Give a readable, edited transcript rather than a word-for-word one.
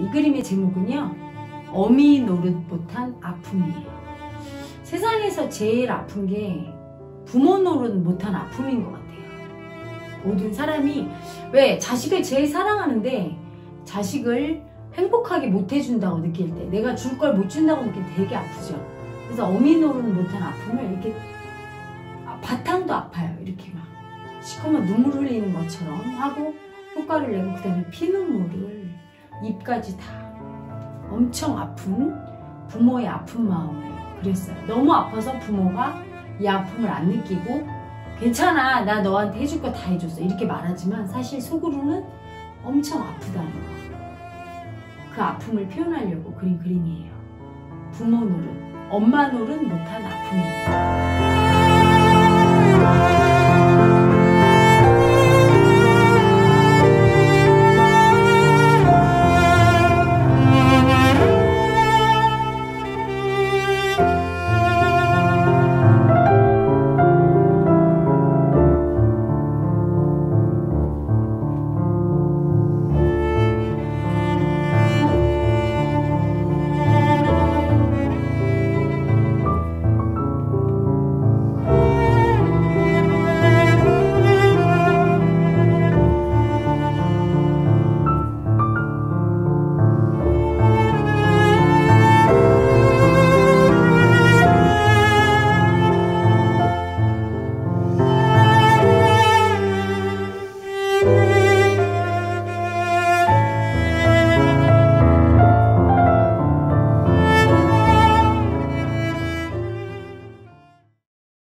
이 그림의 제목은요, 어미 노릇 못한 아픔이에요. 세상에서 제일 아픈 게 부모 노릇 못한 아픔인 것 같아요. 모든 사람이 왜 자식을 제일 사랑하는데 자식을 행복하게 못 해준다고 느낄 때, 내가 줄 걸 못 준다고 느낄 때 되게 아프죠. 그래서 어미 노릇 못한 아픔을 이렇게 바탕도 아파요. 이렇게 막 시커먼 눈물 흘리는 것처럼 하고 효과를 내고, 그 다음에 피눈물을 입까지 다 엄청 아픈 부모의 아픈 마음을 그렸어요. 너무 아파서 부모가 이 아픔을 안 느끼고 괜찮아, 나 너한테 해줄 거 다 해줬어 이렇게 말하지만 사실 속으로는 엄청 아프다는 거. 그 아픔을 표현하려고 그린 그림이에요. 부모 노릇, 엄마 노릇 못한 아픔입니다.